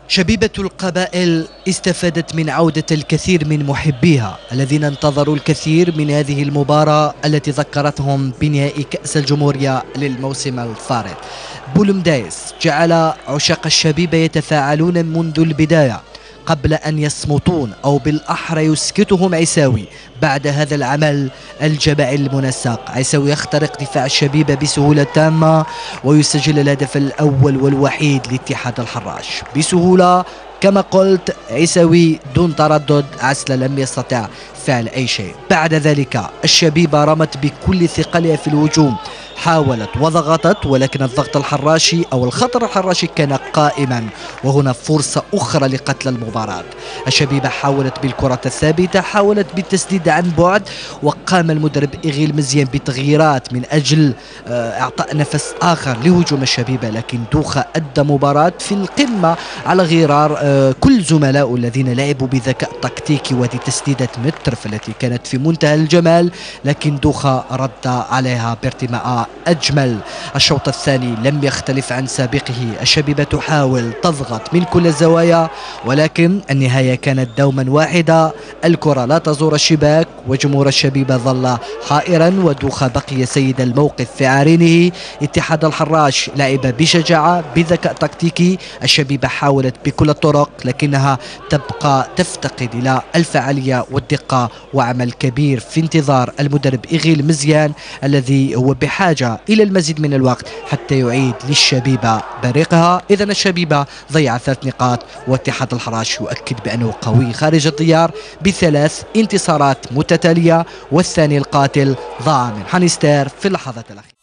شبيبة القبائل استفادت من عودة الكثير من محبيها الذين انتظروا الكثير من هذه المباراة التي ذكرتهم بنهائي كأس الجمهورية للموسم الفارط. بولمدايس جعل عشاق الشبيبة يتفاعلون منذ البداية قبل أن يصمتون، أو بالأحرى يسكتهم عيساوي بعد هذا العمل الجماعي المنسق. عيساوي يخترق دفاع الشبيبة بسهولة تامة ويسجل الهدف الأول والوحيد لاتحاد الحراش بسهولة. كما قلت، عيساوي دون تردد، عسل لم يستطع فعل أي شيء. بعد ذلك الشبيبة رمت بكل ثقلها في الهجوم، حاولت وضغطت، ولكن الضغط الحراشي أو الخطر الحراشي كان قائما، وهنا فرصة أخرى لقتل المباراة. الشبيبة حاولت بالكرة الثابتة، حاولت بالتسديد عن بعد، وقام المدرب إغيل مزيان بتغييرات من أجل إعطاء نفس آخر لهجوم الشبيبة، لكن دوخة أدى مباراة في القمة على غرار كل زملائه الذين لعبوا بذكاء تكتيكي، وهذه تسديدة مترف التي كانت في منتهى الجمال، لكن دوخة رد عليها بارتماء أجمل. الشوط الثاني لم يختلف عن سابقه، الشبيبة تحاول تضغط من كل الزوايا، ولكن النهاية كانت دوما واحدة، الكرة لا تزور الشباك، وجمهور الشبيبة ظل حائرا، ودوخة بقي سيد الموقف في عارينه. اتحاد الحراش لعب بشجاعة بذكاء تكتيكي، الشبيبة حاولت بكل الطرق لكنها تبقى تفتقد إلى الفعالية والدقة، وعمل كبير في انتظار المدرب إغيل مزيان الذي هو بحاجة إلى المزيد من الوقت حتى يعيد للشبيبة بريقها. إذا الشبيبة ضيع 3 نقاط، واتحاد الحراش يؤكد بأنه قوي خارج الديار ب3 انتصارات متتالية، والثاني القاتل ضاع من حانستير في اللحظات الأخيرة.